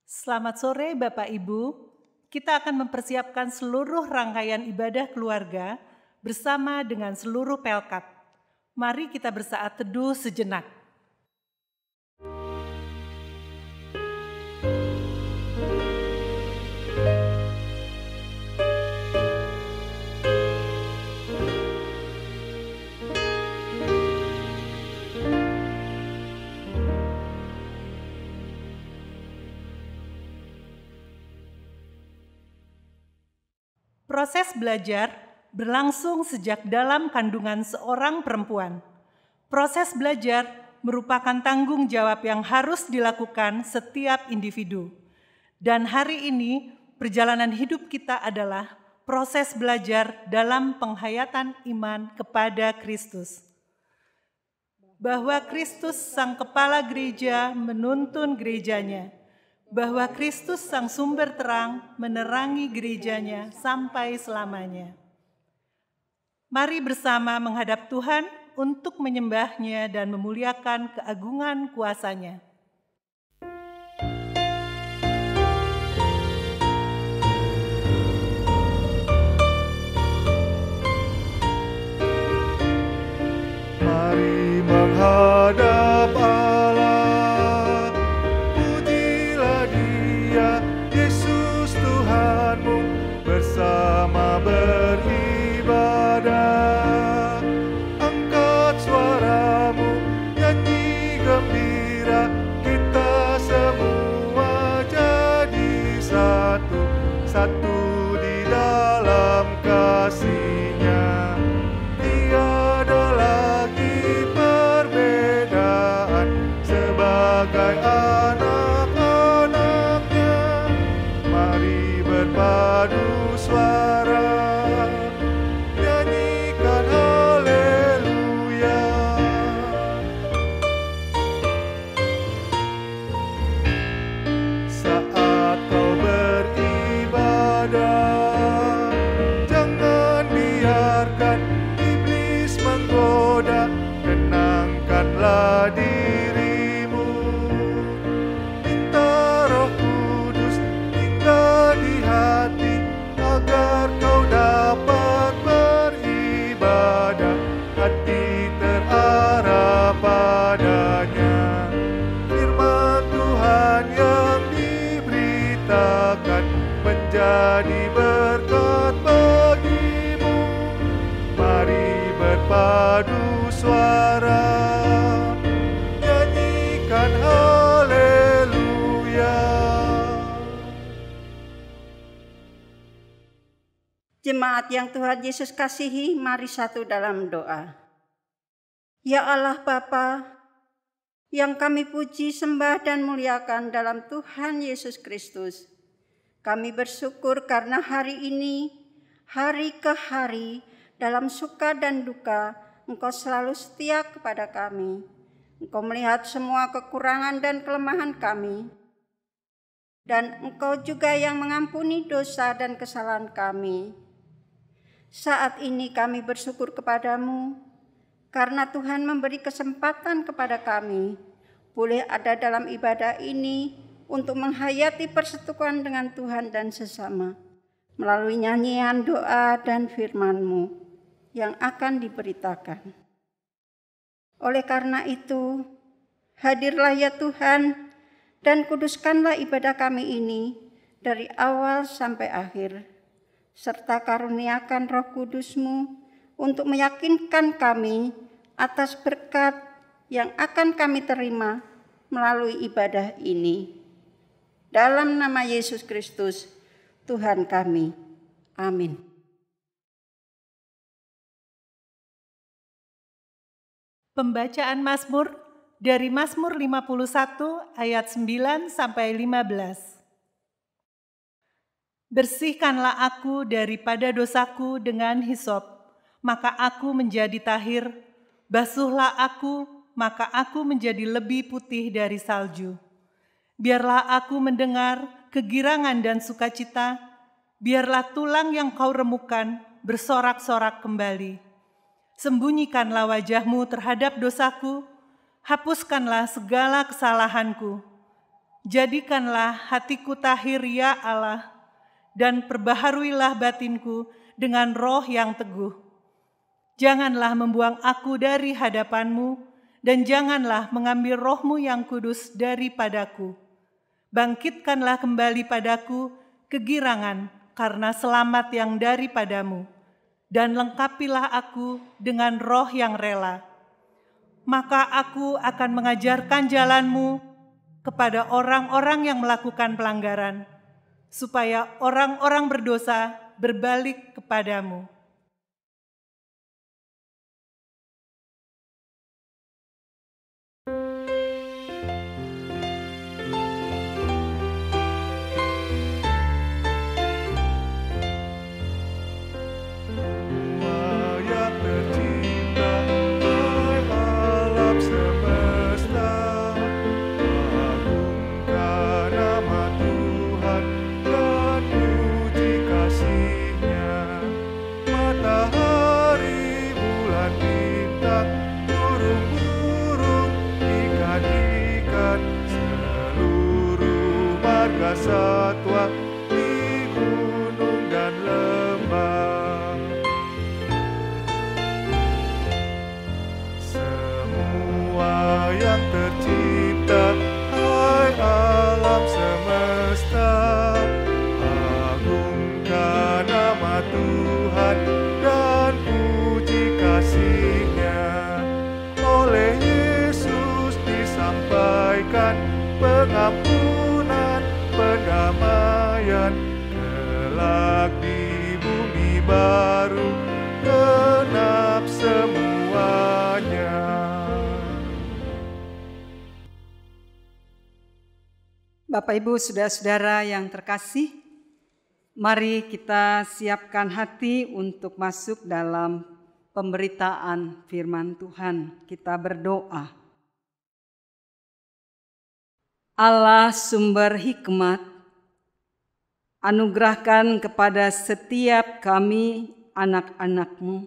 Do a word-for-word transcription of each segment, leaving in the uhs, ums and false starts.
Selamat sore Bapak Ibu. Kita akan mempersiapkan seluruh rangkaian ibadah keluarga bersama dengan seluruh Pelkat. Mari kita bersaat teduh sejenak. Proses belajar berlangsung sejak dalam kandungan seorang perempuan. Proses belajar merupakan tanggung jawab yang harus dilakukan setiap individu. Dan hari ini perjalanan hidup kita adalah proses belajar dalam penghayatan iman kepada Kristus. Bahwa Kristus Sang Kepala Gereja menuntun gerejanya, bahwa Kristus Sang Sumber Terang menerangi gerejanya sampai selamanya. Mari bersama menghadap Tuhan untuk menyembahnya dan memuliakan keagungan kuasa-Nya. Mari menghadap Allah, pujilah Dia, Yesus Tuhanmu, bersama beribadah. Angkat suaramu, nyanyi gembira, kita semua jadi satu, satu di dalam kasih-Nya. Tiada lagi perbedaan, sebagai anak-anak-Nya. Mari berpadu suara, nyanyikan haleluya. Saat kau beribadah, jangan biarkan iblis menggoda. Tenangkanlah dirimu, minta Roh Kudus tinggal di hati, agar kau dapat beribadah, hati terarah padanya. Firman Tuhan yang diberitakan menjadi berkat bagimu. Mari berpadu suara, nyanyikan haleluya. Jemaat yang Tuhan Yesus kasihi, mari satu dalam doa. Ya Allah Bapa, yang kami puji, sembah, dan muliakan dalam Tuhan Yesus Kristus, kami bersyukur karena hari ini, hari ke hari, dalam suka dan duka, Engkau selalu setia kepada kami. Engkau melihat semua kekurangan dan kelemahan kami, dan Engkau juga yang mengampuni dosa dan kesalahan kami. Saat ini kami bersyukur kepadamu, karena Tuhan memberi kesempatan kepada kami boleh ada dalam ibadah ini untuk menghayati persekutuan dengan Tuhan dan sesama, melalui nyanyian, doa, dan firman-Mu yang akan diberitakan. Oleh karena itu, hadirlah ya Tuhan, dan kuduskanlah ibadah kami ini dari awal sampai akhir, serta karuniakan Roh Kudus-Mu untuk meyakinkan kami atas berkat yang akan kami terima melalui ibadah ini. Dalam nama Yesus Kristus, Tuhan kami. Amin. Pembacaan Mazmur dari Mazmur lima puluh satu ayat sembilan sampai lima belas. Bersihkanlah aku daripada dosaku dengan hisop, maka aku menjadi tahir. Basuhlah aku, maka aku menjadi lebih putih dari salju. Biarlah aku mendengar kegirangan dan sukacita, biarlah tulang yang kau remukan bersorak-sorak kembali. Sembunyikanlah wajah-Mu terhadap dosaku, hapuskanlah segala kesalahanku. Jadikanlah hatiku tahir ya Allah, dan perbaharuilah batinku dengan roh yang teguh. Janganlah membuang aku dari hadapan-Mu, dan janganlah mengambil roh-Mu yang kudus daripadaku. Bangkitkanlah kembali padaku kegirangan karena selamat yang daripadamu, dan lengkapilah aku dengan roh yang rela. Maka aku akan mengajarkan jalan-Mu kepada orang-orang yang melakukan pelanggaran, supaya orang-orang berdosa berbalik kepadamu. Satwa di gunung dan lembah, semua yang tercipta, hai alam semesta, agungkan nama Tuhan dan puji kasih-Nya. Oleh Yesus disampaikan pengampunan, pendamaian, kelak di bumi baru genap semuanya. Bapak, Ibu, saudara-saudara yang terkasih, mari kita siapkan hati untuk masuk dalam pemberitaan firman Tuhan. Kita berdoa. Allah sumber hikmat, anugerahkan kepada setiap kami anak-anak-Mu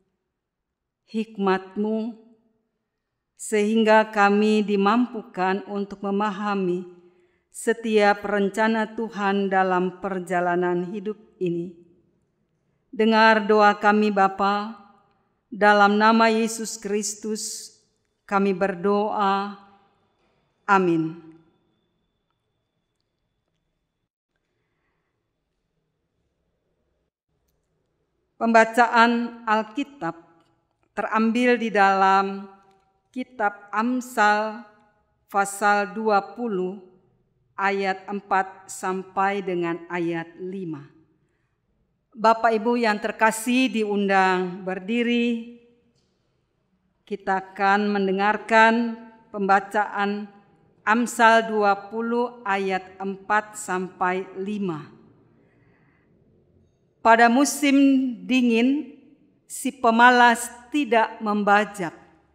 hikmat-Mu, sehingga kami dimampukan untuk memahami setiap rencana Tuhan dalam perjalanan hidup ini. Dengar doa kami Bapa, dalam nama Yesus Kristus kami berdoa. Amin. Pembacaan Alkitab terambil di dalam kitab Amsal pasal dua puluh ayat empat sampai dengan ayat lima. Bapak Ibu yang terkasih diundang berdiri. Kita akan mendengarkan pembacaan Amsal dua puluh ayat empat sampai lima. Pada musim dingin, si pemalas tidak membajak.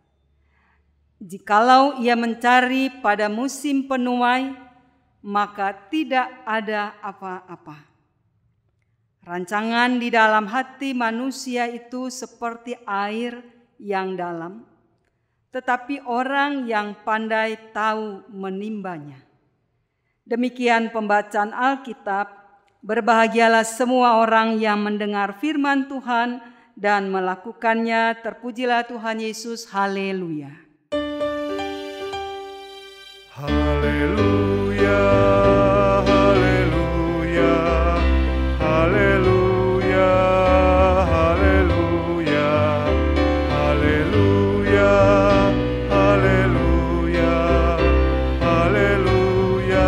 Jikalau ia mencari pada musim penuai, maka tidak ada apa-apa. Rancangan di dalam hati manusia itu seperti air yang dalam, tetapi orang yang pandai tahu menimbanya. Demikian pembacaan Alkitab. Berbahagialah semua orang yang mendengar firman Tuhan dan melakukannya. Terpujilah Tuhan Yesus. Haleluya. Haleluya, haleluya, haleluya, haleluya, haleluya, haleluya, haleluya,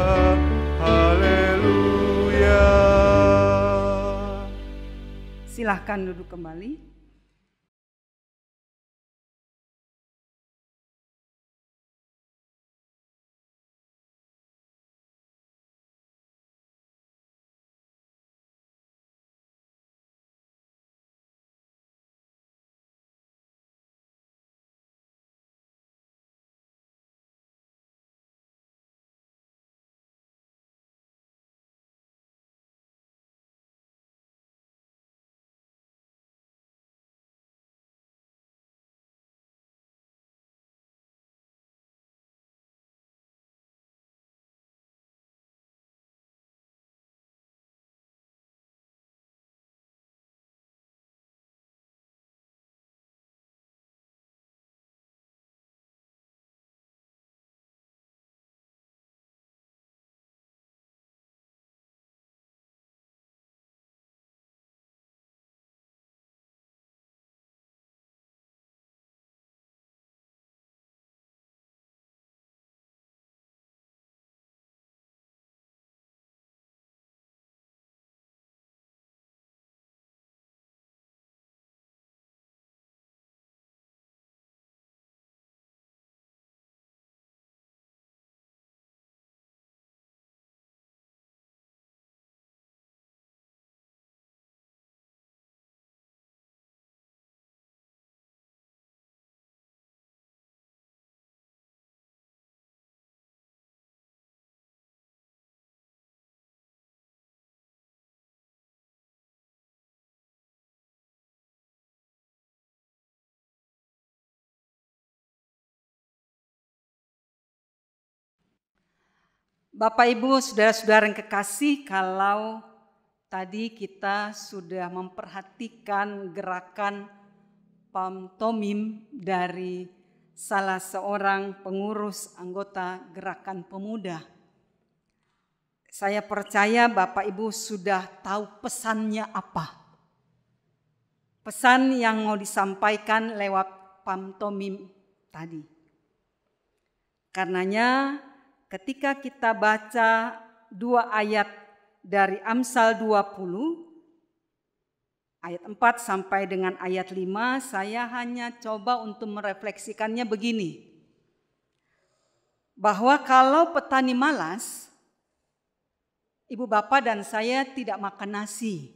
haleluya. Silahkan duduk kembali. Bapak Ibu, saudara-saudara yang kekasih, kalau tadi kita sudah memperhatikan gerakan pantomim dari salah seorang pengurus anggota Gerakan Pemuda. Saya percaya Bapak Ibu sudah tahu pesannya apa. Pesan yang mau disampaikan lewat pantomim tadi. Karenanya ketika kita baca dua ayat dari Amsal dua puluh, ayat empat sampai dengan ayat lima, saya hanya coba untuk merefleksikannya begini. Bahwa kalau petani malas, ibu bapak dan saya tidak makan nasi.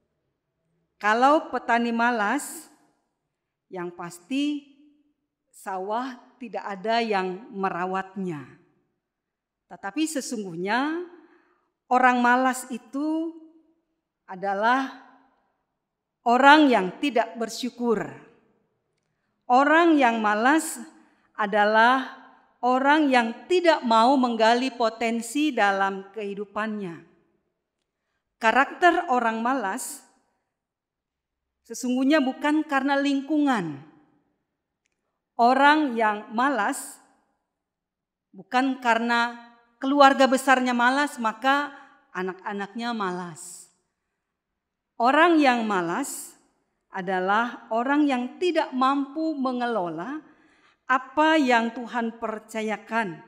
Kalau petani malas, yang pasti sawah tidak ada yang merawatnya. Tetapi sesungguhnya orang malas itu adalah orang yang tidak bersyukur. Orang yang malas adalah orang yang tidak mau menggali potensi dalam kehidupannya. Karakter orang malas sesungguhnya bukan karena lingkungan. Orang yang malas bukan karena keluarga besarnya malas, maka anak-anaknya malas. Orang yang malas adalah orang yang tidak mampu mengelola apa yang Tuhan percayakan.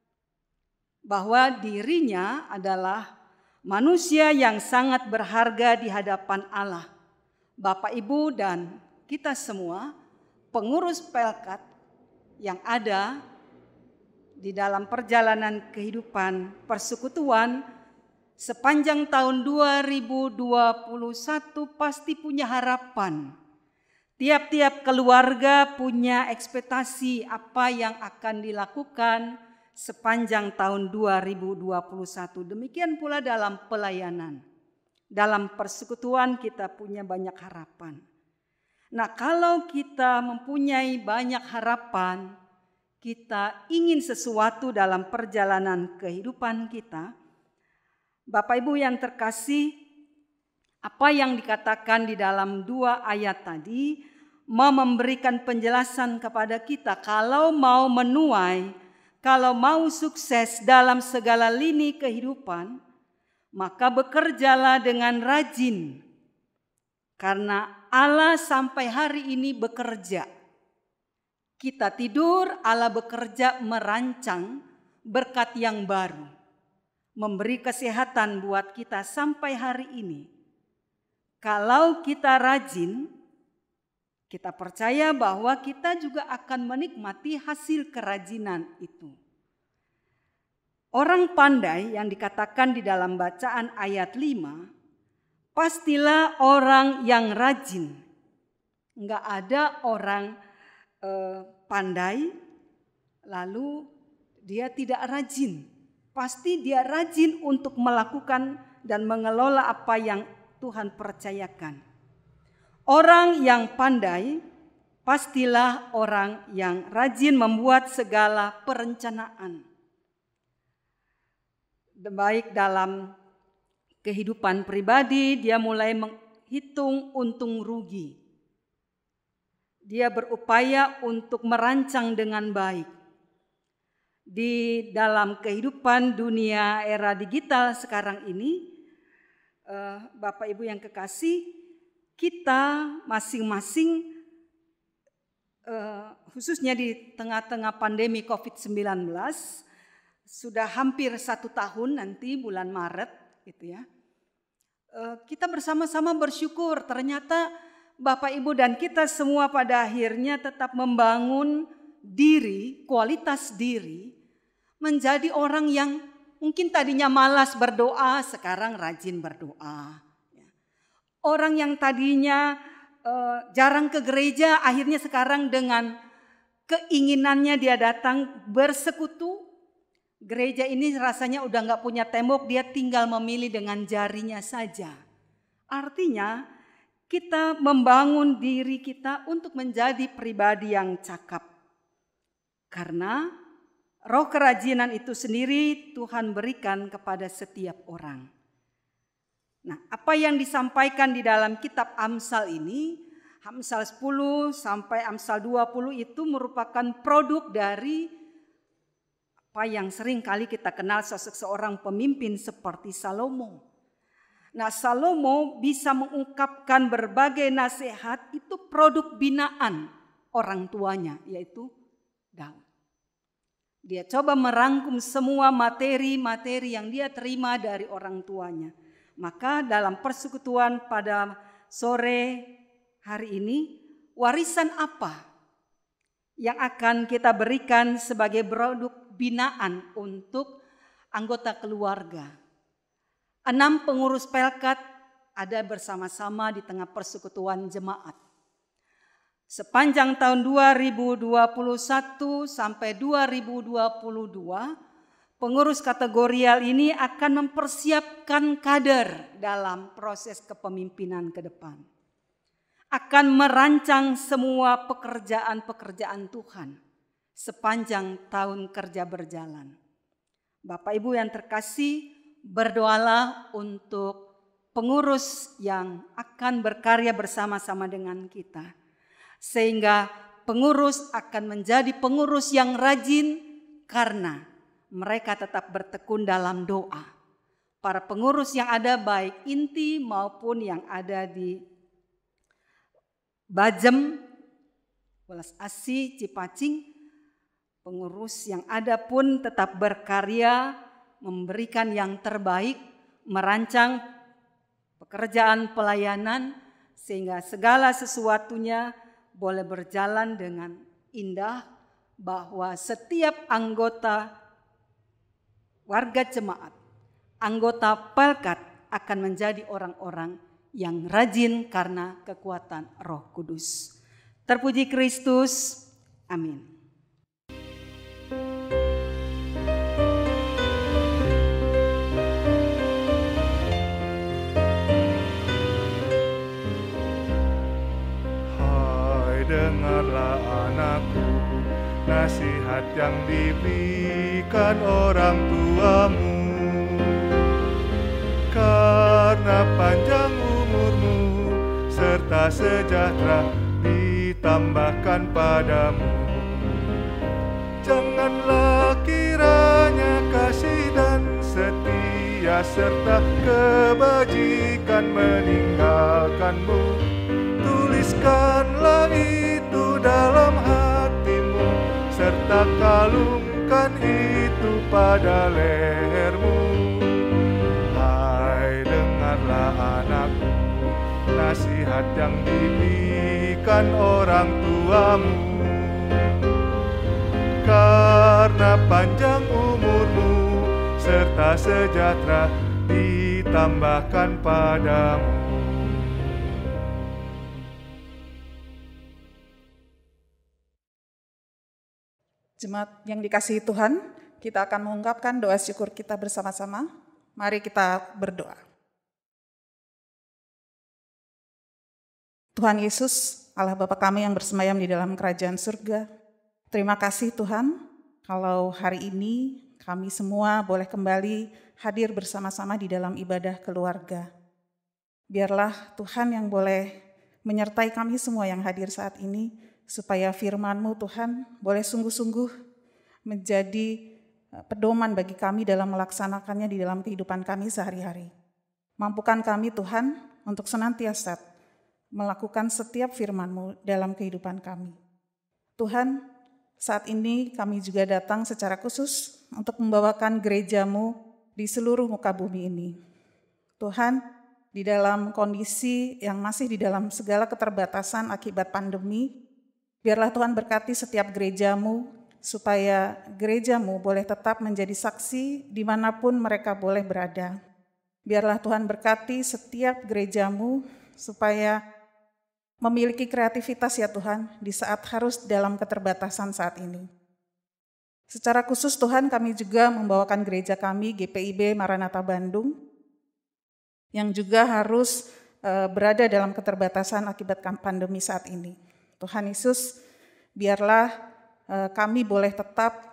Bahwa dirinya adalah manusia yang sangat berharga di hadapan Allah. Bapak, Ibu, dan kita semua pengurus Pelkat yang ada di dalam perjalanan kehidupan persekutuan sepanjang tahun dua ribu dua puluh satu pasti punya harapan. Tiap-tiap keluarga punya ekspektasi apa yang akan dilakukan sepanjang tahun dua ribu dua puluh satu. Demikian pula dalam pelayanan. Dalam persekutuan kita punya banyak harapan. Nah, kalau kita mempunyai banyak harapan, kita ingin sesuatu dalam perjalanan kehidupan kita, Bapak Ibu yang terkasih, apa yang dikatakan di dalam dua ayat tadi mau memberikan penjelasan kepada kita kalau mau menuai, kalau mau sukses dalam segala lini kehidupan, maka bekerjalah dengan rajin. Karena Allah sampai hari ini bekerja. Kita tidur, Allah bekerja merancang berkat yang baru. Memberi kesehatan buat kita sampai hari ini. Kalau kita rajin, kita percaya bahwa kita juga akan menikmati hasil kerajinan itu. Orang pandai yang dikatakan di dalam bacaan ayat lima, pastilah orang yang rajin. Enggak ada orang eh, pandai lalu dia tidak rajin. Pasti dia rajin untuk melakukan dan mengelola apa yang Tuhan percayakan. Orang yang pandai pastilah orang yang rajin membuat segala perencanaan. Baik dalam kehidupan pribadi, dia mulai menghitung untung rugi. Dia berupaya untuk merancang dengan baik. Di dalam kehidupan dunia era digital sekarang ini, Bapak Ibu yang kekasih, kita masing-masing khususnya di tengah-tengah pandemi covid sembilan belas, sudah hampir satu tahun nanti bulan Maret gitu ya. Kita bersama-sama bersyukur ternyata Bapak Ibu dan kita semua pada akhirnya tetap membangun diri, kualitas diri, menjadi orang yang mungkin tadinya malas berdoa, sekarang rajin berdoa. Orang yang tadinya uh, jarang ke gereja, akhirnya sekarang dengan keinginannya dia datang bersekutu. Gereja ini rasanya udah gak punya tembok, dia tinggal memilih dengan jarinya saja. Artinya kita membangun diri kita untuk menjadi pribadi yang cakap. Karena Roh kerajinan itu sendiri Tuhan berikan kepada setiap orang. Nah, apa yang disampaikan di dalam kitab Amsal ini, Amsal sepuluh sampai Amsal dua puluh itu merupakan produk dari apa yang sering kali kita kenal sosok seorang pemimpin seperti Salomo. Nah, Salomo bisa mengungkapkan berbagai nasihat, itu produk binaan orang tuanya, yaitu Daud. Dia coba merangkum semua materi-materi yang dia terima dari orang tuanya. Maka dalam persekutuan pada sore hari ini, warisan apa yang akan kita berikan sebagai produk binaan untuk anggota keluarga? Enam pengurus Pelkat ada bersama-sama di tengah persekutuan jemaat. Sepanjang tahun dua ribu dua puluh satu sampai dua ribu dua puluh dua, pengurus kategorial ini akan mempersiapkan kader dalam proses kepemimpinan ke depan. Akan merancang semua pekerjaan-pekerjaan Tuhan sepanjang tahun kerja berjalan. Bapak Ibu yang terkasih, berdoalah untuk pengurus yang akan berkarya bersama-sama dengan kita. Sehingga pengurus akan menjadi pengurus yang rajin karena mereka tetap bertekun dalam doa. Para pengurus yang ada baik inti maupun yang ada di Bajem, Welas Asih, Cipacing, pengurus yang ada pun tetap berkarya, memberikan yang terbaik, merancang pekerjaan pelayanan sehingga segala sesuatunya boleh berjalan dengan indah, bahwa setiap anggota warga jemaat, anggota Pelkat akan menjadi orang-orang yang rajin karena kekuatan Roh Kudus. Terpuji Kristus. Amin. Dengarlah anakku, nasihat yang diberikan orang tuamu. Karena panjang umurmu serta sejahtera ditambahkan padamu. Janganlah kiranya kasih dan setia serta kebajikan meninggalkanmu. Tuliskanlah itu dalam hatimu, serta kalungkan itu pada lehermu. Hai, dengarlah anakku, nasihat yang diberikan orang tuamu. Karena panjang umurmu serta sejahtera ditambahkan padamu. Jemaat yang dikasihi Tuhan, kita akan mengungkapkan doa syukur kita bersama-sama. Mari kita berdoa. Tuhan Yesus, Allah Bapa kami yang bersemayam di dalam kerajaan surga, terima kasih Tuhan, kalau hari ini kami semua boleh kembali hadir bersama-sama di dalam ibadah keluarga. Biarlah Tuhan yang boleh menyertai kami semua yang hadir saat ini, supaya firman-Mu Tuhan boleh sungguh-sungguh menjadi pedoman bagi kami dalam melaksanakannya di dalam kehidupan kami sehari-hari. Mampukan kami Tuhan untuk senantiasa melakukan setiap firman-Mu dalam kehidupan kami. Tuhan, saat ini kami juga datang secara khusus untuk membawakan gereja-Mu di seluruh muka bumi ini. Tuhan, di dalam kondisi yang masih di dalam segala keterbatasan akibat pandemi, biarlah Tuhan berkati setiap gereja-Mu, supaya gereja-Mu boleh tetap menjadi saksi dimanapun mereka boleh berada. Biarlah Tuhan berkati setiap gereja-Mu, supaya memiliki kreativitas ya Tuhan, di saat harus dalam keterbatasan saat ini. Secara khusus Tuhan, kami juga membawakan gereja kami, G P I B Maranatha Bandung, yang juga harus uh, berada dalam keterbatasan akibat pandemi saat ini. Tuhan Yesus, biarlah uh, kami boleh tetap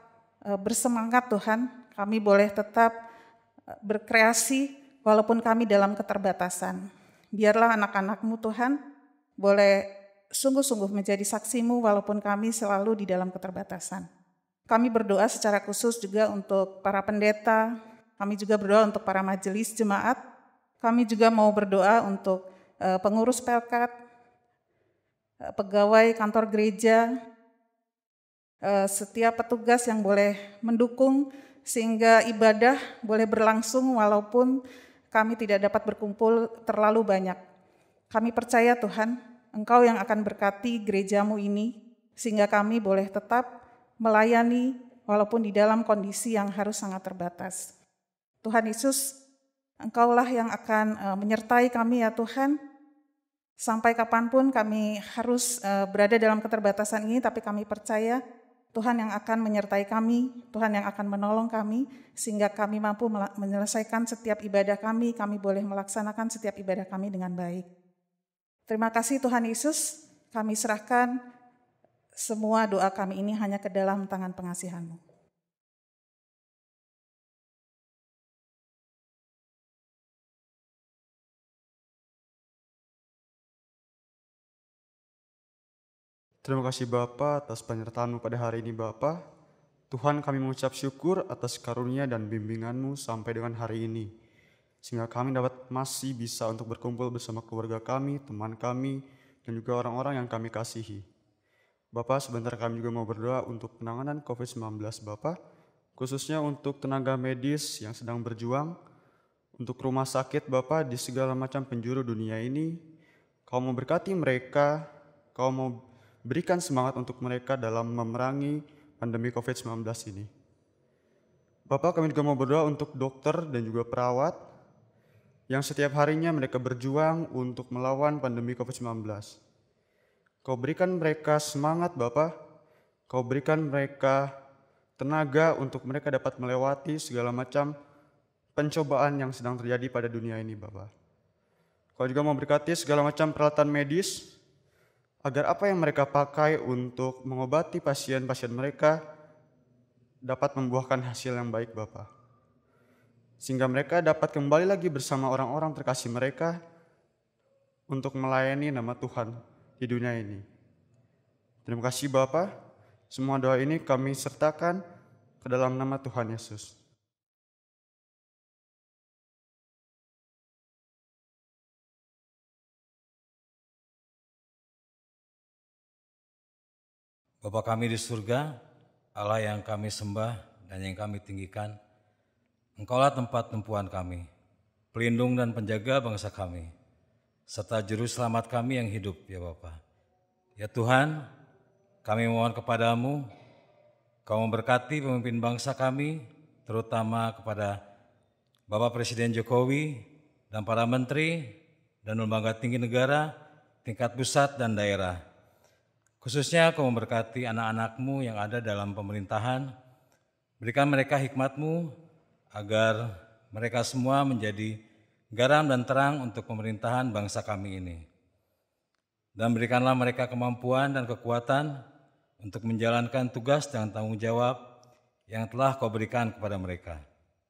bersemangat Tuhan, kami boleh tetap berkreasi walaupun kami dalam keterbatasan. Biarlah anak-anak-Mu Tuhan boleh sungguh-sungguh menjadi saksi-Mu walaupun kami selalu di dalam keterbatasan. Kami berdoa secara khusus juga untuk para pendeta, kami juga berdoa untuk para majelis jemaat, kami juga mau berdoa untuk uh, pengurus pelkat, uh, pegawai kantor gereja, uh, setiap petugas yang boleh mendukung sehingga ibadah boleh berlangsung walaupun kami tidak dapat berkumpul terlalu banyak. Kami percaya Tuhan, Engkau yang akan berkati gereja-Mu ini sehingga kami boleh tetap melayani walaupun di dalam kondisi yang harus sangat terbatas. Tuhan Yesus, Engkaulah yang akan uh, menyertai kami ya Tuhan. Sampai kapanpun kami harus uh, berada dalam keterbatasan ini, tapi kami percaya Tuhan yang akan menyertai kami, Tuhan yang akan menolong kami, sehingga kami mampu menyelesaikan setiap ibadah kami, kami boleh melaksanakan setiap ibadah kami dengan baik. Terima kasih Tuhan Yesus, kami serahkan semua doa kami ini hanya ke dalam tangan pengasihan-Mu. Terima kasih Bapa atas penyertaan-Mu pada hari ini Bapa. Tuhan, kami mengucap syukur atas karunia dan bimbingan-Mu sampai dengan hari ini. Sehingga kami dapat masih bisa untuk berkumpul bersama keluarga kami, teman kami, dan juga orang-orang yang kami kasihi. Bapak, sebentar kami juga mau berdoa untuk penanganan covid sembilan belas Bapak, khususnya untuk tenaga medis yang sedang berjuang, untuk rumah sakit Bapak di segala macam penjuru dunia ini. Kau mau berkati mereka, Kau mau berikan semangat untuk mereka dalam memerangi pandemi covid sembilan belas ini. Bapak, kami juga mau berdoa untuk dokter dan juga perawat yang setiap harinya mereka berjuang untuk melawan pandemi covid sembilan belas. Kau berikan mereka semangat Bapa, Kau berikan mereka tenaga untuk mereka dapat melewati segala macam pencobaan yang sedang terjadi pada dunia ini Bapa. Kau juga memberkati segala macam peralatan medis, agar apa yang mereka pakai untuk mengobati pasien-pasien mereka dapat membuahkan hasil yang baik Bapa. Sehingga mereka dapat kembali lagi bersama orang-orang terkasih mereka untuk melayani nama Tuhan di dunia ini. Terima kasih Bapa. Semua doa ini kami sertakan ke dalam nama Tuhan Yesus. Bapa kami di surga, Allah yang kami sembah dan yang kami tinggikan, Engkaulah tempat tumpuan kami, pelindung dan penjaga bangsa kami, serta juru selamat kami yang hidup ya Bapa. Ya Tuhan, kami mohon kepadamu, Kau memberkati pemimpin bangsa kami, terutama kepada Bapak Presiden Jokowi dan para menteri dan lembaga tinggi negara, tingkat pusat dan daerah. Khususnya Kau memberkati anak-anak-Mu yang ada dalam pemerintahan, berikan mereka hikmat-Mu agar mereka semua menjadi garam dan terang untuk pemerintahan bangsa kami ini. Dan berikanlah mereka kemampuan dan kekuatan untuk menjalankan tugas dan tanggung jawab yang telah Kau berikan kepada mereka.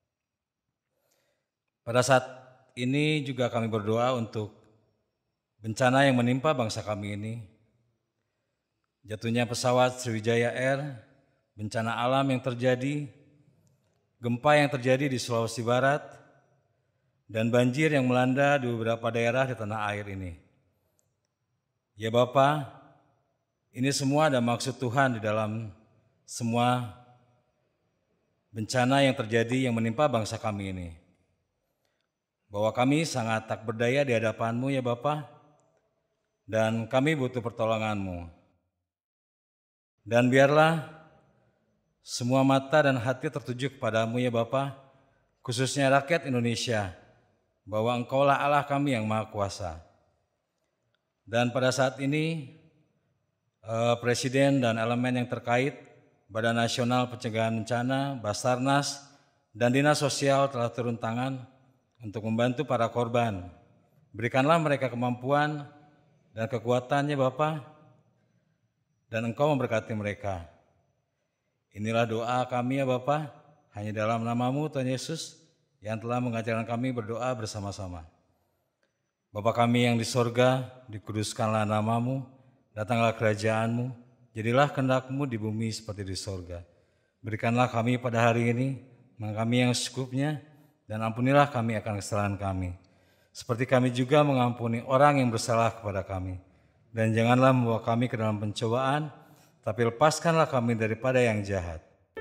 Pada saat ini juga kami berdoa untuk bencana yang menimpa bangsa kami ini. Jatuhnya pesawat Sriwijaya Air, bencana alam yang terjadi, gempa yang terjadi di Sulawesi Barat, dan banjir yang melanda di beberapa daerah di tanah air ini. Ya Bapa, ini semua ada maksud Tuhan di dalam semua bencana yang terjadi yang menimpa bangsa kami ini. Bahwa kami sangat tak berdaya di hadapan-Mu ya Bapa, dan kami butuh pertolongan-Mu. Dan biarlah semua mata dan hati tertuju kepadamu ya Bapa, khususnya rakyat Indonesia, bahwa Engkaulah Allah kami yang Maha Kuasa. Dan pada saat ini, eh, Presiden dan elemen yang terkait, Badan Nasional Pencegahan Bencana, Basarnas, dan Dinas Sosial telah turun tangan untuk membantu para korban. Berikanlah mereka kemampuan dan kekuatannya Bapa, dan Engkau memberkati mereka. Inilah doa kami ya Bapa, hanya dalam nama-Mu Tuhan Yesus yang telah mengajarkan kami berdoa bersama-sama. Bapa kami yang di sorga, dikuduskanlah nama-Mu, datanglah kerajaan-Mu, jadilah kehendak-Mu di bumi seperti di sorga. Berikanlah kami pada hari ini, makan kami yang secukupnya, dan ampunilah kami akan kesalahan kami. Seperti kami juga mengampuni orang yang bersalah kepada kami. Dan janganlah membawa kami ke dalam pencobaan, tapi lepaskanlah kami daripada yang jahat.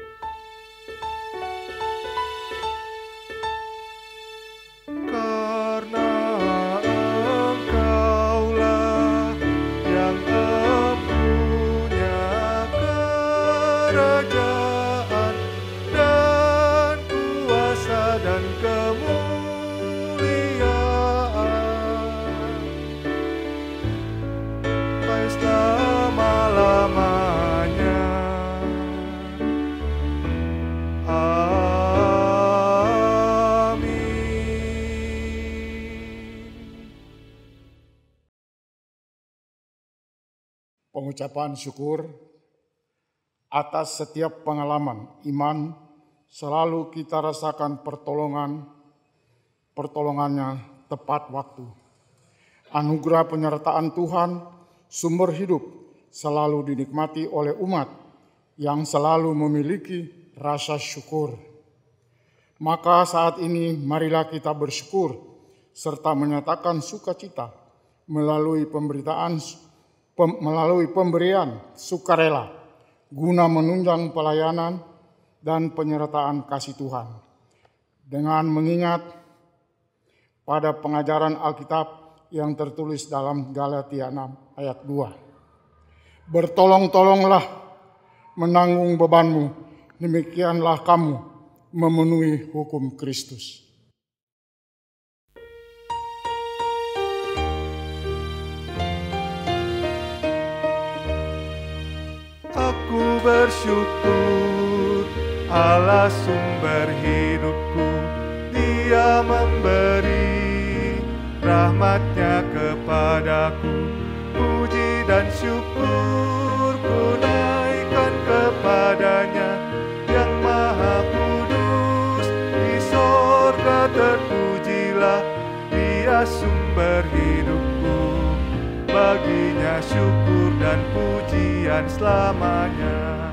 Pengucapan syukur atas setiap pengalaman iman selalu kita rasakan pertolongan, pertolongannya tepat waktu. Anugerah penyertaan Tuhan, sumber hidup, selalu dinikmati oleh umat yang selalu memiliki rasa syukur. Maka saat ini marilah kita bersyukur serta menyatakan sukacita melalui pemberitaan melalui pemberian sukarela guna menunjang pelayanan dan penyertaan kasih Tuhan. Dengan mengingat pada pengajaran Alkitab yang tertulis dalam Galatia enam ayat dua. Bertolong-tolonglah menanggung bebanmu, demikianlah kamu memenuhi hukum Kristus. Aku bersyukur Allah sumber hidupku, Dia memberi rahmat-Nya kepadaku. Puji dan syukur ku naikkan kepada-Nya yang maha kudus. Di sorga terpujilah Dia sumber hidupku. Baginya syukur dan pujian selamanya.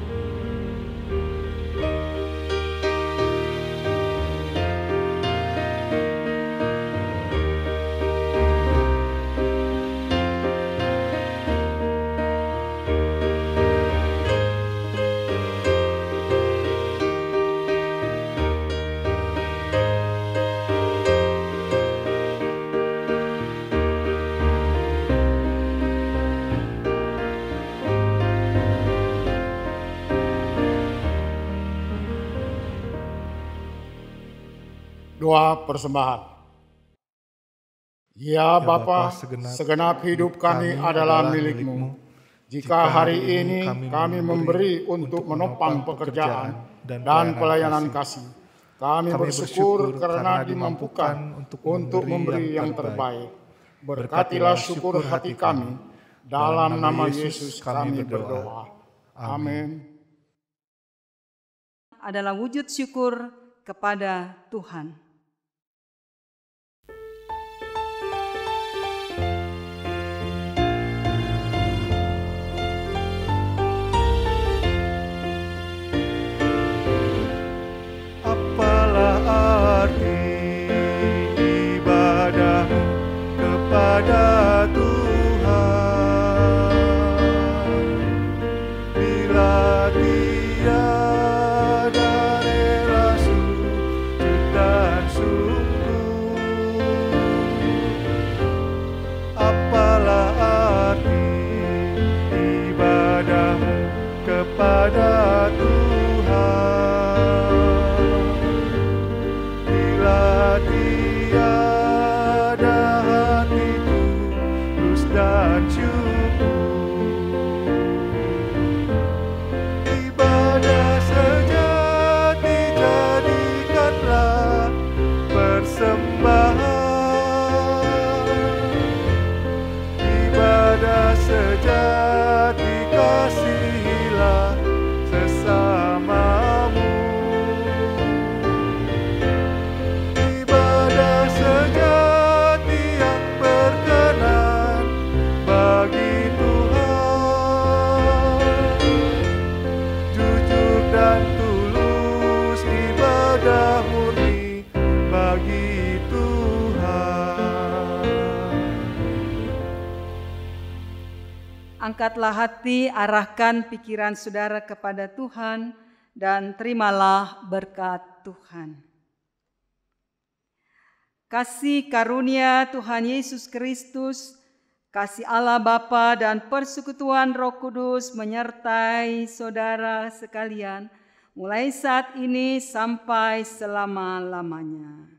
Doa persembahan. Ya Bapa, segenap hidup kami adalah milik-Mu. Jika hari ini kami memberi untuk menopang pekerjaan dan pelayanan kasih, kami bersyukur karena dimampukan untuk memberi yang terbaik. Berkatilah syukur hati kami, dalam nama Yesus kami berdoa. Amin. Adalah wujud syukur kepada Tuhan. Apalah arti ibadahmu kepada Tuhan bila tiada rela sujud dan sungguh? Apalah arti ibadahmu kepada Tuhan tiada hatiku tulus dan syukur? Ibadah sejati jadikanlah persembahan. Ibadah sejati kasihilah sesama. angkatlah hati, arahkan pikiran saudara kepada Tuhan, dan terimalah berkat Tuhan. Kasih karunia Tuhan Yesus Kristus, kasih Allah Bapa dan persekutuan Roh Kudus menyertai saudara sekalian, mulai saat ini sampai selama-lamanya.